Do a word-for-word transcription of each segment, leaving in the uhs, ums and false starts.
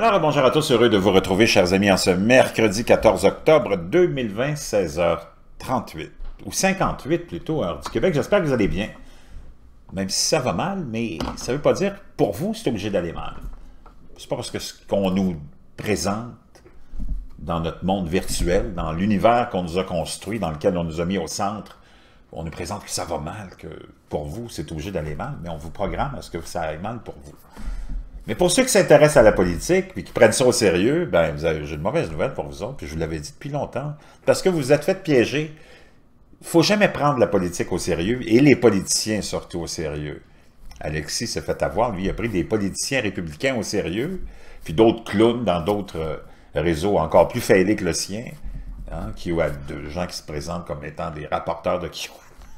Alors, bonjour à tous, heureux de vous retrouver, chers amis, en ce mercredi quatorze octobre deux mille vingt, seize heures trente-huit, ou cinquante-huit plutôt, heure du Québec. J'espère que vous allez bien, même si ça va mal, mais ça ne veut pas dire que pour vous, c'est obligé d'aller mal. C'est pas parce que ce qu'on nous présente dans notre monde virtuel, dans l'univers qu'on nous a construit, dans lequel on nous a mis au centre, on nous présente que ça va mal, que pour vous, c'est obligé d'aller mal, mais on vous programme à ce que ça aille mal pour vous. Mais pour ceux qui s'intéressent à la politique et qui prennent ça au sérieux, ben, j'ai une mauvaise nouvelle pour vous autres, puis je vous l'avais dit depuis longtemps, parce que vous vous êtes fait piéger. Il ne faut jamais prendre la politique au sérieux, et les politiciens surtout au sérieux. Alexis s'est fait avoir, lui, il a pris des politiciens républicains au sérieux, puis d'autres clowns dans d'autres réseaux encore plus faillés que le sien, hein, qui ont de gens qui se présentent comme étant des rapporteurs de qui.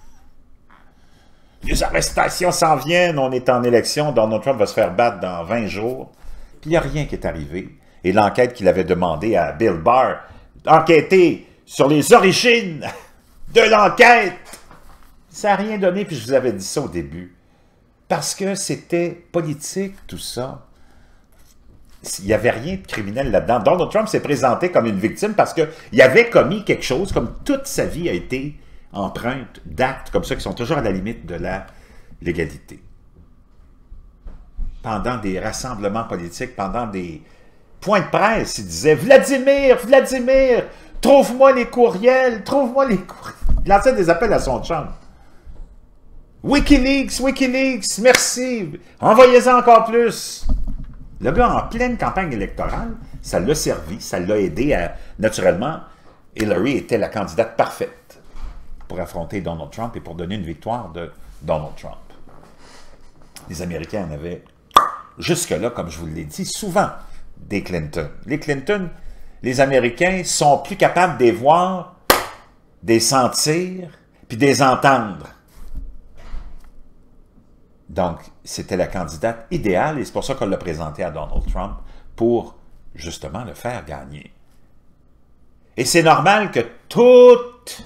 Les arrestations s'en viennent, on est en élection, Donald Trump va se faire battre dans vingt jours. Puis il n'y a rien qui est arrivé. Et l'enquête qu'il avait demandé à Bill Barr, enquêter sur les origines de l'enquête, ça n'a rien donné, puis je vous avais dit ça au début. Parce que c'était politique, tout ça. Il n'y avait rien de criminel là-dedans. Donald Trump s'est présenté comme une victime parce qu'il avait commis quelque chose, comme toute sa vie a été empreinte d'actes comme ça qui sont toujours à la limite de la légalité. Pendant des rassemblements politiques, pendant des points de presse, il disait « Vladimir, Vladimir, trouve-moi les courriels, trouve-moi les courriels. » Il lançait des appels à son chum. « Wikileaks, Wikileaks, merci, envoyez-en encore plus. » Le gars, en pleine campagne électorale, ça l'a servi, ça l'a aidé à... Naturellement, Hillary était la candidate parfaite pour affronter Donald Trump et pour donner une victoire de Donald Trump. Les Américains en avaient, jusque-là, comme je vous l'ai dit, souvent des Clinton. Les Clinton, les Américains sont plus capables de les voir, de les sentir, puis de les entendre. Donc, c'était la candidate idéale, et c'est pour ça qu'on l'a présentée à Donald Trump, pour justement le faire gagner. Et c'est normal que toutes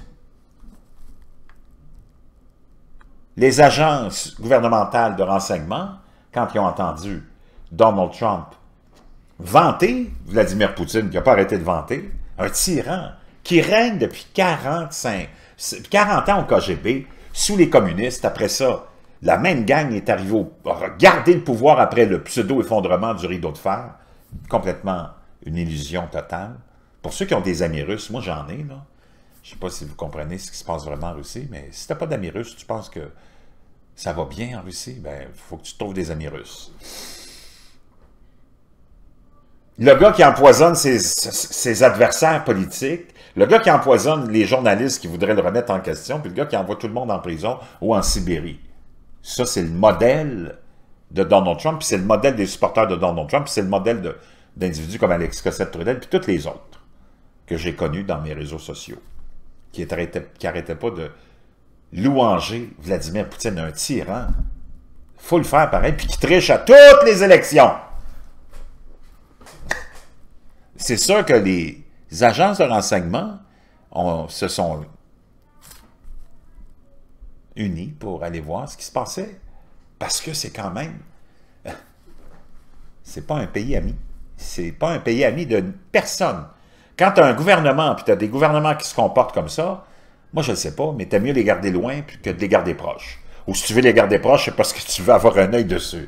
les agences gouvernementales de renseignement, quand ils ont entendu Donald Trump vanter Vladimir Poutine, qui n'a pas arrêté de vanter, un tyran qui règne depuis quarante-cinq, quarante ans au K G B, sous les communistes. Après ça, la même gang est arrivée au, à garder le pouvoir après le pseudo-effondrement du rideau de fer. Complètement une illusion totale. Pour ceux qui ont des amis russes, moi j'en ai, là. Je ne sais pas si vous comprenez ce qui se passe vraiment en Russie, mais si tu n'as pas d'amis russes, tu penses que ça va bien en Russie, ben, il faut que tu trouves des amis russes. Le gars qui empoisonne ses, ses adversaires politiques, le gars qui empoisonne les journalistes qui voudraient le remettre en question, puis le gars qui envoie tout le monde en prison ou en Sibérie. Ça, c'est le modèle de Donald Trump, puis c'est le modèle des supporters de Donald Trump, puis c'est le modèle d'individus comme Alexis Cossette-Trudel, puis toutes les autres que j'ai connus dans mes réseaux sociaux, qui n'arrêtaient pas de louanger Vladimir Poutine, un tyran. Il faut le faire pareil, puis qui triche à toutes les élections. C'est sûr que les agences de renseignement on, se sont unies pour aller voir ce qui se passait, parce que c'est quand même... C'est pas un pays ami. C'est pas un pays ami de personne. Quand tu as un gouvernement, puis tu as des gouvernements qui se comportent comme ça, moi, je ne sais pas, mais t'aimes mieux les garder loin que de les garder proches. Ou si tu veux les garder proches, c'est parce que tu veux avoir un œil dessus.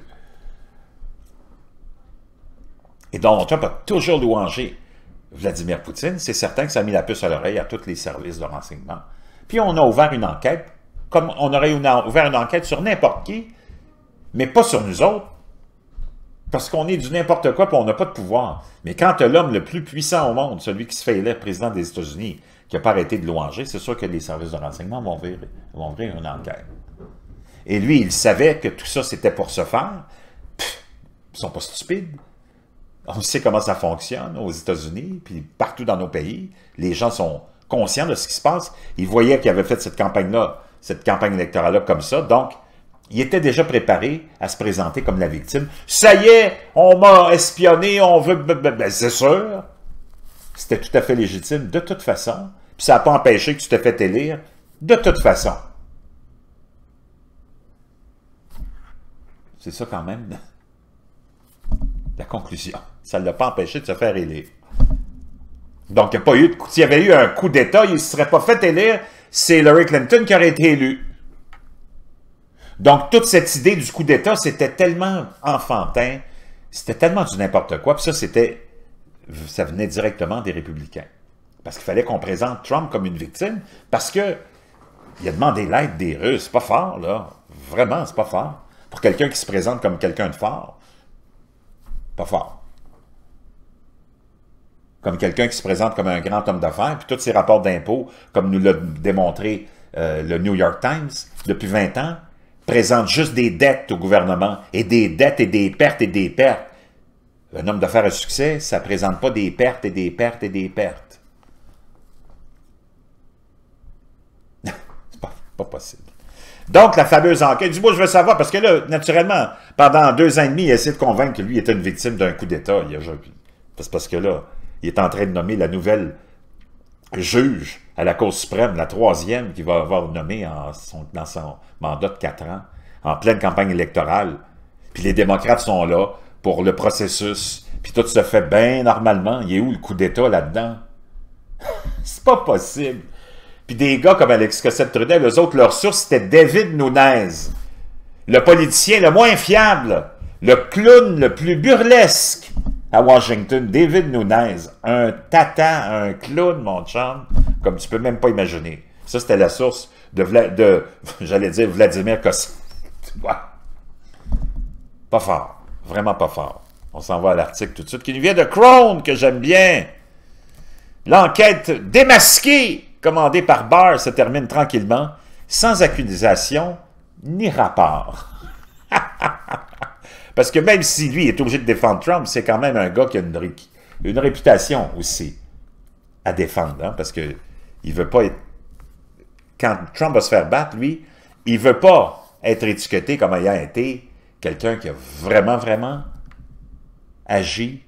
Et Donald Trump a toujours louangé Vladimir Poutine. C'est certain que ça a mis la puce à l'oreille à tous les services de renseignement. Puis on a ouvert une enquête, comme on aurait ouvert une enquête sur n'importe qui, mais pas sur nous autres, parce qu'on est du n'importe quoi et on n'a pas de pouvoir. Mais quand tu as l'homme le plus puissant au monde, celui qui se fait élire président des États-Unis, qui n'a pas arrêté de louanger, c'est sûr que les services de renseignement vont ouvrir, vont ouvrir une enquête. Et lui, il savait que tout ça, c'était pour se faire. Pff, ils ne sont pas stupides. On sait comment ça fonctionne aux États-Unis, puis partout dans nos pays. Les gens sont conscients de ce qui se passe. Ils voyaient qu'il avait fait cette campagne-là, cette campagne électorale-là comme ça. Donc, il était déjà préparé à se présenter comme la victime. Ça y est, on m'a espionné, on veut... Ben, c'est sûr. C'était tout à fait légitime, de toute façon. Puis ça n'a pas empêché que tu t'es fait élire, de toute façon. C'est ça quand même, la Conclusion, ça ne l'a pas empêché de se faire élire. Donc, il n'y a pas eu de coup. S'il y avait eu un coup d'État, il ne se serait pas fait élire, c'est Hillary Clinton qui aurait été élue. Donc, toute cette idée du coup d'État, c'était tellement enfantin, c'était tellement du n'importe quoi, puis ça, c'était, ça venait directement des républicains. Parce qu'il fallait qu'on présente Trump comme une victime, parce que il a demandé l'aide des Russes. C'est pas fort, là. Vraiment, c'est pas fort. Pour quelqu'un qui se présente comme quelqu'un de fort, pas fort. Comme quelqu'un qui se présente comme un grand homme d'affaires, puis tous ses rapports d'impôts, comme nous l'a démontré euh, le New York Times depuis vingt ans, présente juste des dettes au gouvernement, et des dettes et des pertes et des pertes. Un homme d'affaires à succès, ça ne présente pas des pertes et des pertes et des pertes. C'est pas, pas possible. Donc, la fameuse enquête, du moins, je veux savoir, parce que là, naturellement, pendant deux ans et demi, il a essayé de convaincre que lui était une victime d'un coup d'État. C'est parce que là, il est en train de nommer la nouvelle juge à la Cour suprême, la troisième, qui va avoir nommé en son, dans son mandat de quatre ans, en pleine campagne électorale. Puis les démocrates sont là pour le processus, puis tout se fait bien normalement. Il est où le coup d'État là-dedans? C'est pas possible. Puis des gars comme Alex Cossette-Trudel, eux autres, leur source, c'était David Nunes, le politicien le moins fiable, le clown le plus burlesque à Washington, David Nunes, un tata, un clown, mon chum, comme tu peux même pas imaginer. Ça, c'était la source de, Vla de j'allais dire, Vladimir Cossette. Pas fort, vraiment pas fort. On s'en va à l'article tout de suite, qui nous vient de Crown, que j'aime bien. L'enquête démasquée, commandée par Barr, se termine tranquillement, sans accusation ni rapport. Parce que même si lui est obligé de défendre Trump, c'est quand même un gars qui a une, ré une réputation aussi à défendre. Hein, parce qu'il ne veut pas être... Quand Trump va se faire battre, lui, il ne veut pas être étiqueté comme ayant été quelqu'un qui a vraiment, vraiment agi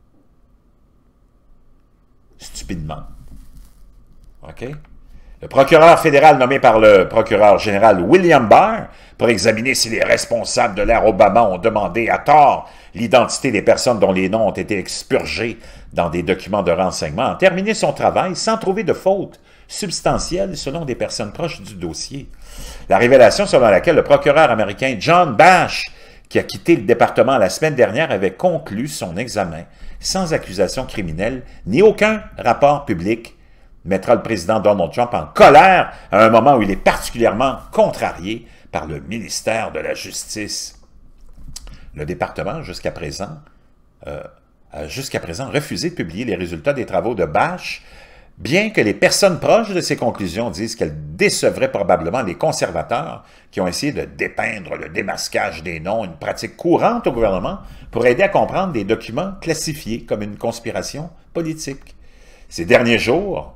stupidement. OK? Le procureur fédéral nommé par le procureur général William Barr pour examiner si les responsables de l'ère Obama ont demandé à tort l'identité des personnes dont les noms ont été expurgés dans des documents de renseignement a terminé son travail sans trouver de faute substantielle selon des personnes proches du dossier. La révélation selon laquelle le procureur américain John Bash, qui a quitté le département la semaine dernière, avait conclu son examen sans accusation criminelle ni aucun rapport public, mettra le président Donald Trump en colère à un moment où il est particulièrement contrarié par le ministère de la Justice. Le département, jusqu'à présent, euh, a jusqu'à présent refusé de publier les résultats des travaux de Bash, bien que les personnes proches de ses conclusions disent qu'elles décevraient probablement les conservateurs qui ont essayé de dépeindre le démasquage des noms, une pratique courante au gouvernement, pour aider à comprendre des documents classifiés comme une conspiration politique. Ces derniers jours,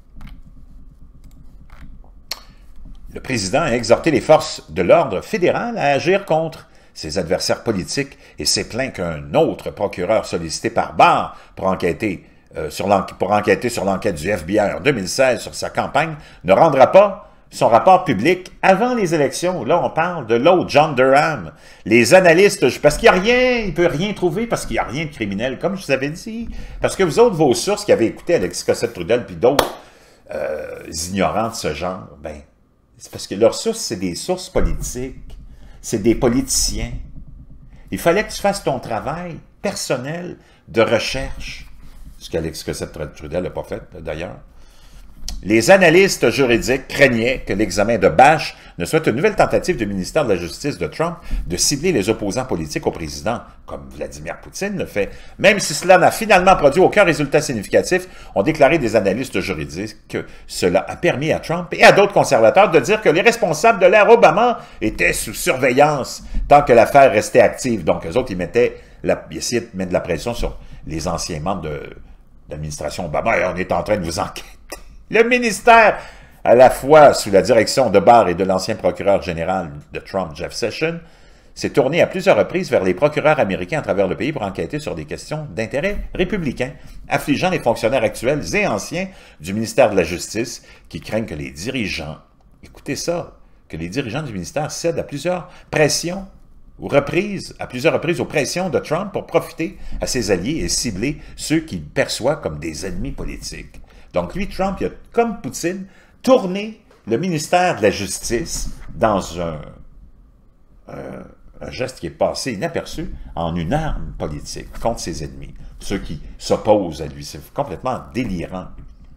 le président a exhorté les forces de l'ordre fédéral à agir contre ses adversaires politiques et s'est plaint qu'un autre procureur sollicité par Barr pour enquêter, euh, sur pour enquêter sur l'enquête du F B I en deux mille seize sur sa campagne ne rendra pas son rapport public avant les élections. Là, on parle de l'autre, John Durham. Les analystes, parce qu'il n'y a rien, il ne peut rien trouver parce qu'il n'y a rien de criminel, comme je vous avais dit. Parce que vous autres, vos sources qui avez écouté Alexis Cossette-Trudel puis d'autres euh, ignorants de ce genre, ben, c'est parce que leurs sources, c'est des sources politiques. C'est des politiciens. Il fallait que tu fasses ton travail personnel de recherche. Ce qu'Alexis Cossette-Trudel n'a pas fait, d'ailleurs. Les analystes juridiques craignaient que l'examen de Bash ne soit une nouvelle tentative du ministère de la Justice de Trump de cibler les opposants politiques au président, comme Vladimir Poutine le fait. Même si cela n'a finalement produit aucun résultat significatif, ont déclaré des analystes juridiques que cela a permis à Trump et à d'autres conservateurs de dire que les responsables de l'ère Obama étaient sous surveillance tant que l'affaire restait active. Donc, eux autres, ils, mettaient la, ils essayaient de mettre de la pression sur les anciens membres de, de l'administration Obama. Et on est en train de vous enquêter. Le ministère, à la fois sous la direction de Barr et de l'ancien procureur général de Trump, Jeff Sessions, s'est tourné à plusieurs reprises vers les procureurs américains à travers le pays pour enquêter sur des questions d'intérêt républicain, affligeant les fonctionnaires actuels et anciens du ministère de la Justice qui craignent que les dirigeants, écoutez ça, que les dirigeants du ministère cèdent à plusieurs pressions aux reprises, à plusieurs reprises aux pressions de Trump pour profiter à ses alliés et cibler ceux qu'il perçoit comme des ennemis politiques. Donc lui, Trump, il a, comme Poutine, tourné le ministère de la Justice dans un, un, un geste qui est passé inaperçu en une arme politique contre ses ennemis, ceux qui s'opposent à lui. C'est complètement délirant.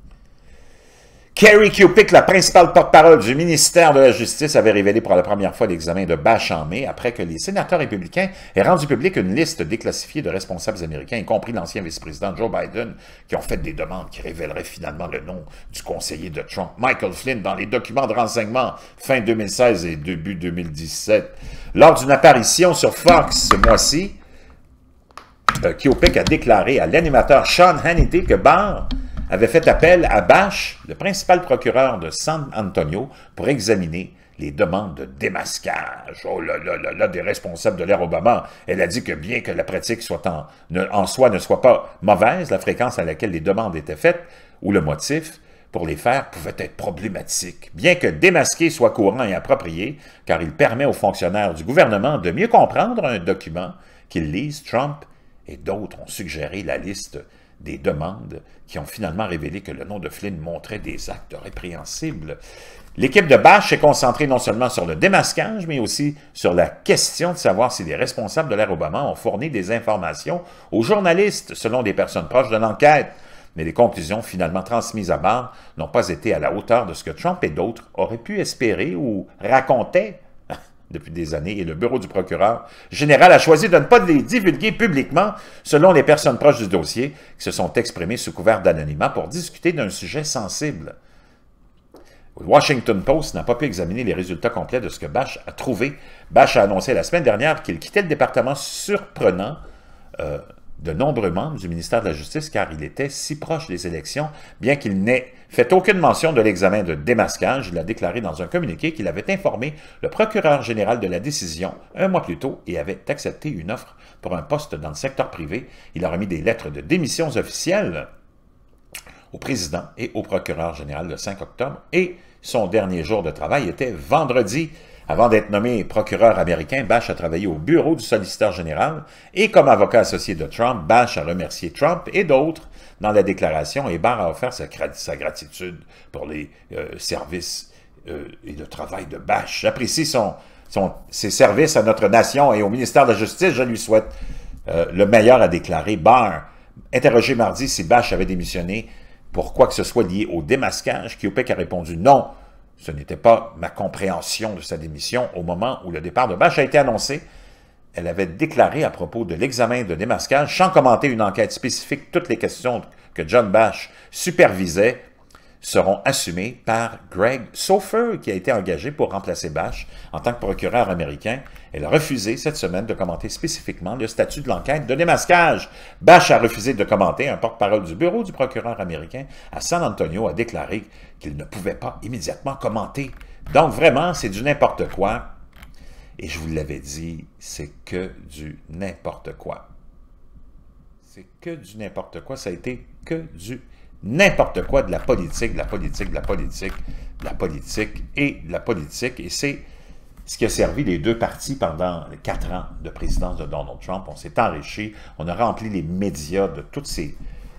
Kerry Kupik, la principale porte-parole du ministère de la Justice, avait révélé pour la première fois l'examen de Bash en mai, après que les sénateurs républicains aient rendu public une liste déclassifiée de responsables américains, y compris l'ancien vice-président Joe Biden, qui ont fait des demandes qui révéleraient finalement le nom du conseiller de Trump, Michael Flynn, dans les documents de renseignement fin deux mille seize et début deux mille dix-sept. Lors d'une apparition sur Fox ce mois-ci, euh, Kupik a déclaré à l'animateur Sean Hannity que Barr avait fait appel à Bash, le principal procureur de San Antonio, pour examiner les demandes de démasquage. Oh là là là là, des responsables de l'ère Obama. Elle a dit que bien que la pratique soit en, ne, en soi ne soit pas mauvaise, la fréquence à laquelle les demandes étaient faites, ou le motif pour les faire, pouvait être problématique. Bien que démasquer soit courant et approprié, car il permet aux fonctionnaires du gouvernement de mieux comprendre un document qu'ils lisent, Trump et d'autres ont suggéré la liste des demandes qui ont finalement révélé que le nom de Flynn montrait des actes répréhensibles. L'équipe de Bash s'est concentrée non seulement sur le démasquage, mais aussi sur la question de savoir si les responsables de l'ère Obama ont fourni des informations aux journalistes, selon des personnes proches de l'enquête. Mais les conclusions finalement transmises à Barr n'ont pas été à la hauteur de ce que Trump et d'autres auraient pu espérer ou racontaient depuis des années, et le bureau du procureur général a choisi de ne pas les divulguer publiquement, selon les personnes proches du dossier, qui se sont exprimées sous couvert d'anonymat pour discuter d'un sujet sensible. Le Washington Post n'a pas pu examiner les résultats complets de ce que Bash a trouvé. Bash a annoncé la semaine dernière qu'il quittait le département, surprenant euh, de nombreux membres du ministère de la Justice, car il était si proche des élections, bien qu'il n'ait fait aucune mention de l'examen de démasquage. Il a déclaré dans un communiqué qu'il avait informé le procureur général de la décision un mois plus tôt et avait accepté une offre pour un poste dans le secteur privé. Il a remis des lettres de démissions officielles au président et au procureur général le cinq octobre, et son dernier jour de travail était vendredi. Avant d'être nommé procureur américain, Bash a travaillé au bureau du solliciteur général et comme avocat associé de Trump, Bash a remercié Trump et d'autres dans la déclaration, et Barr a offert sa, sa gratitude pour les euh, services euh, et le travail de Bash. J'apprécie son, son, ses services à notre nation et au ministère de la Justice. Je lui souhaite euh, le meilleur, a déclaré Barr. Interrogé mardi si Bash avait démissionné pour quoi que ce soit lié au démasquage, Kupik a répondu non. Ce n'était pas ma compréhension de sa démission au moment où le départ de Bash a été annoncé. Elle avait déclaré à propos de l'examen de démasquage, sans commenter une enquête spécifique, toutes les questions que John Bash supervisait seront assumées par Greg Sofer, qui a été engagé pour remplacer Bash en tant que procureur américain. Elle a refusé cette semaine de commenter spécifiquement le statut de l'enquête de démasquage. Bash a refusé de commenter. Un porte-parole du bureau du procureur américain à San Antonio a déclaré qu'il ne pouvait pas immédiatement commenter. Donc vraiment, c'est du n'importe quoi. Et je vous l'avais dit, c'est que du n'importe quoi. C'est que du n'importe quoi. Ça a été que du n'importe quoi, de la politique, de la politique, de la politique, de la politique et de la politique. Et c'est ce qui a servi les deux partis pendant les quatre ans de présidence de Donald Trump. On s'est enrichi, on a rempli les médias de toutes ces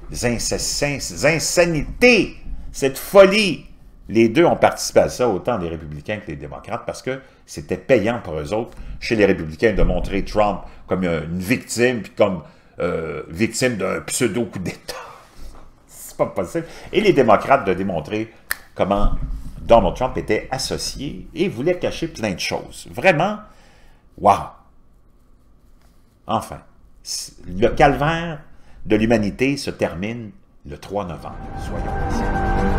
insanités, cette folie. Les deux ont participé à ça, autant les républicains que les démocrates, parce que c'était payant pour eux autres, chez les républicains, de montrer Trump comme une victime, puis comme euh, victime d'un pseudo-coup d'État. C'est pas possible. Et les démocrates de démontrer comment Donald Trump était associé et voulait cacher plein de choses. Vraiment, wow! Enfin, le calvaire de l'humanité se termine le trois novembre. Soyons patients.